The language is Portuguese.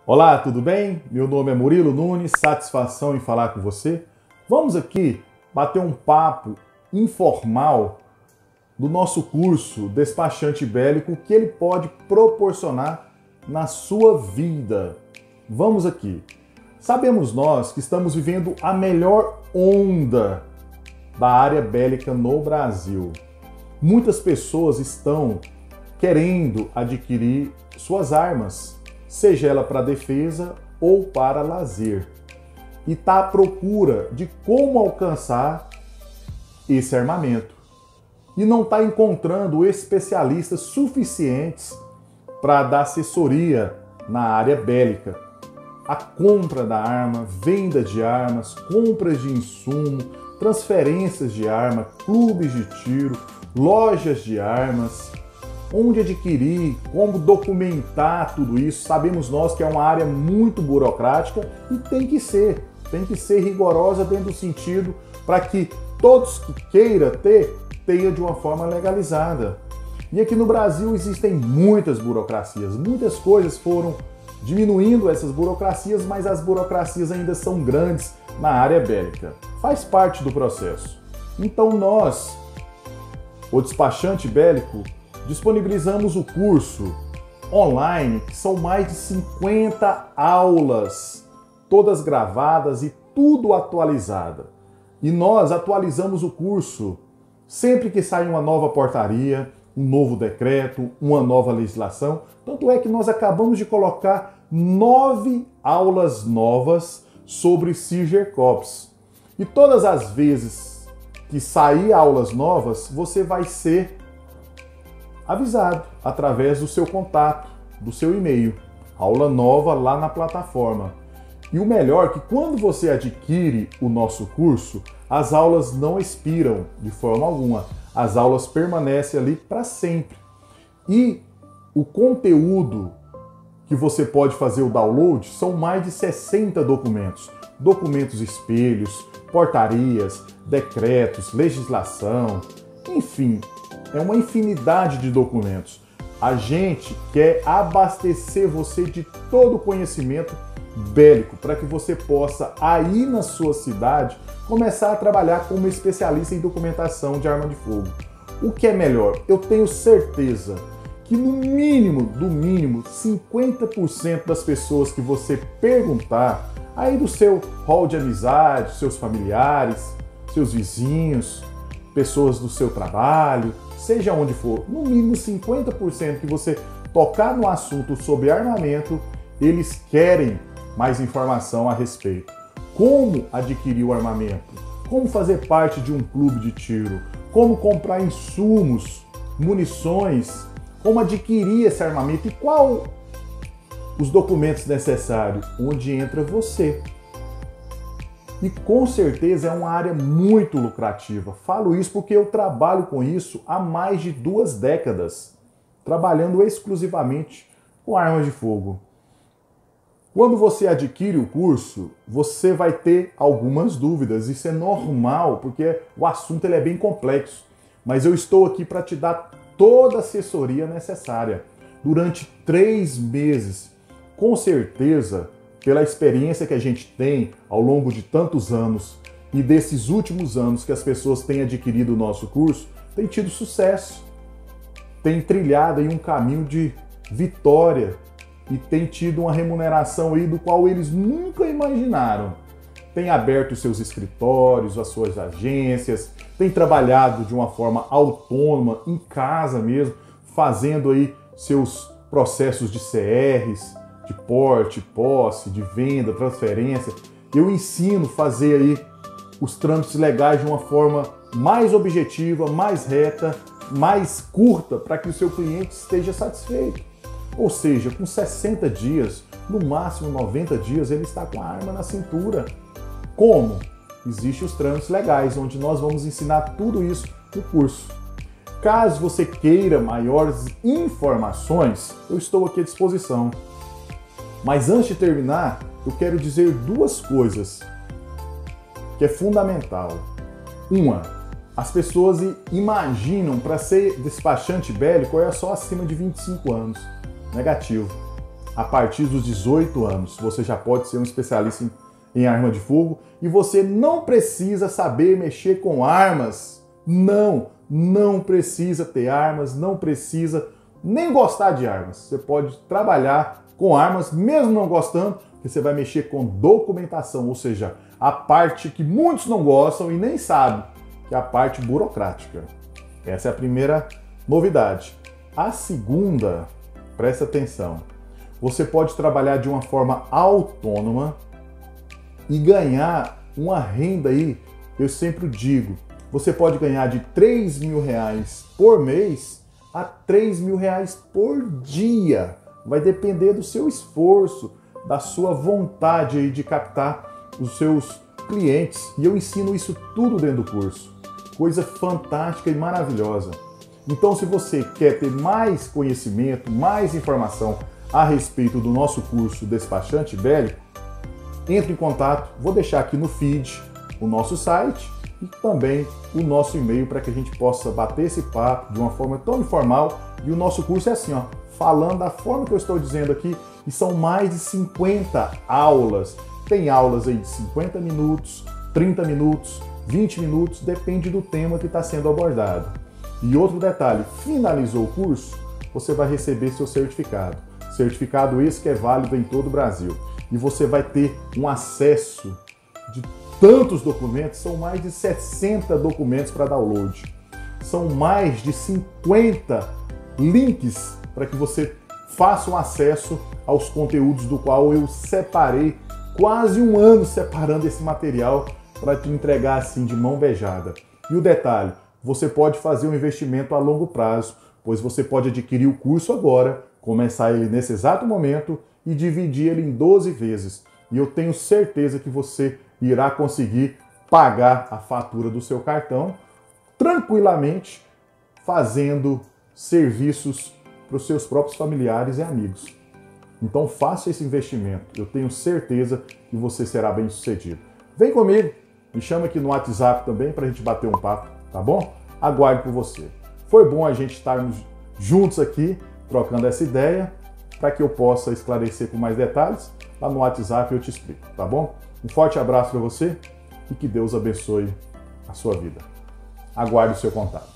Olá, tudo bem? Meu nome é Murilo Nunes, satisfação em falar com você. Vamos aqui bater um papo informal do nosso curso Despachante Bélico, o que ele pode proporcionar na sua vida. Vamos aqui. Sabemos nós que estamos vivendo a melhor onda da área bélica no Brasil. Muitas pessoas estão querendo adquirir suas armas, seja ela para defesa ou para lazer, e está à procura de como alcançar esse armamento. E não está encontrando especialistas suficientes para dar assessoria na área bélica. A compra da arma, venda de armas, compras de insumo, transferências de arma, clubes de tiro, lojas de armas, onde adquirir, como documentar tudo isso. Sabemos nós que é uma área muito burocrática e tem que ser rigorosa dentro do sentido para que todos que queiram tenha de uma forma legalizada. E aqui no Brasil existem muitas burocracias, muitas coisas foram diminuindo essas burocracias, mas as burocracias ainda são grandes na área bélica. Faz parte do processo. Então nós, o Despachante Bélico, disponibilizamos o curso online, que são mais de 50 aulas, todas gravadas e tudo atualizada. E nós atualizamos o curso sempre que sai uma nova portaria, um novo decreto, uma nova legislação. Tanto é que nós acabamos de colocar 9 aulas novas sobre CIGERCOPS. E todas as vezes que sair aulas novas, você vai ser avisado através do seu contato, do seu e-mail. Aula nova lá na plataforma. E o melhor é que quando você adquire o nosso curso, as aulas não expiram de forma alguma. As aulas permanecem ali para sempre. E o conteúdo que você pode fazer o download são mais de 60 documentos. Documentos espelhos, portarias, decretos, legislação, enfim, é uma infinidade de documentos. A gente quer abastecer você de todo o conhecimento bélico para que você possa, aí na sua cidade, começar a trabalhar como especialista em documentação de arma de fogo. O que é melhor? Eu tenho certeza que no mínimo, do mínimo, 50% das pessoas que você perguntar, aí do seu hall de amizade, seus familiares, seus vizinhos, pessoas do seu trabalho, seja onde for, no mínimo 50% que você tocar no assunto sobre armamento, eles querem mais informação a respeito. Como adquirir o armamento? Como fazer parte de um clube de tiro? Como comprar insumos, munições? Como adquirir esse armamento? E qual os documentos necessários? Onde entra você. E com certeza é uma área muito lucrativa. Falo isso porque eu trabalho com isso há mais de 2 décadas, trabalhando exclusivamente com armas de fogo. Quando você adquire o curso, você vai ter algumas dúvidas. Isso é normal, porque o assunto ele é bem complexo. Mas eu estou aqui para te dar toda a assessoria necessária durante 3 meses. Com certeza, pela experiência que a gente tem ao longo de tantos anos e desses últimos anos que as pessoas têm adquirido o nosso curso, tem tido sucesso, tem trilhado aí um caminho de vitória e tem tido uma remuneração aí do qual eles nunca imaginaram. Tem aberto os seus escritórios, as suas agências, tem trabalhado de uma forma autônoma, em casa mesmo, fazendo aí seus processos de CRs, de porte, posse, de venda, transferência. Eu ensino a fazer aí os trâmites legais de uma forma mais objetiva, mais reta, mais curta, para que o seu cliente esteja satisfeito. Ou seja, com 60 dias, no máximo 90 dias, ele está com a arma na cintura. Como? Existem os trâmites legais, onde nós vamos ensinar tudo isso no curso. Caso você queira maiores informações, eu estou aqui à disposição. Mas antes de terminar, eu quero dizer 2 coisas que é fundamental. Uma, as pessoas imaginam para ser despachante bélico é só acima de 25 anos. Negativo. a partir dos 18 anos, você já pode ser um especialista em arma de fogo e você não precisa saber mexer com armas. Não precisa ter armas, não precisa nem gostar de armas. Você pode trabalhar com armas, mesmo não gostando, porque você vai mexer com documentação, ou seja, a parte que muitos não gostam e nem sabem, que é a parte burocrática. Essa é a primeira novidade. A segunda, presta atenção, você pode trabalhar de uma forma autônoma e ganhar uma renda aí, eu sempre digo, você pode ganhar de R$3.000 por mês a R$3.000 por dia. Vai depender do seu esforço, da sua vontade aí de captar os seus clientes. E eu ensino isso tudo dentro do curso. Coisa fantástica e maravilhosa. Então, se você quer ter mais conhecimento, mais informação a respeito do nosso curso Despachante Bélico, entre em contato. Vou deixar aqui no feed o nosso site e também o nosso e-mail para que a gente possa bater esse papo de uma forma tão informal. E o nosso curso é assim, ó, falando da forma que eu estou dizendo aqui, e são mais de 50 aulas. Tem aulas aí de 50 minutos, 30 minutos, 20 minutos, depende do tema que está sendo abordado. E outro detalhe, finalizou o curso, você vai receber seu certificado. Certificado esse que é válido em todo o Brasil. E você vai ter um acesso de tantos documentos, são mais de 60 documentos para download. São mais de 50 links para que você faça um acesso aos conteúdos do qual eu separei quase um ano separando esse material para te entregar assim de mão beijada. E o detalhe, você pode fazer um investimento a longo prazo, pois você pode adquirir o curso agora, começar ele nesse exato momento e dividir ele em 12 vezes. E eu tenho certeza que você irá conseguir pagar a fatura do seu cartão tranquilamente, fazendo serviços para os seus próprios familiares e amigos. Então faça esse investimento, eu tenho certeza que você será bem sucedido. Vem comigo, me chama aqui no WhatsApp também para a gente bater um papo, tá bom? Aguardo por você. Foi bom a gente estarmos juntos aqui, trocando essa ideia, para que eu possa esclarecer com mais detalhes. Lá no WhatsApp eu te explico, tá bom? Um forte abraço para você e que Deus abençoe a sua vida. Aguarde o seu contato.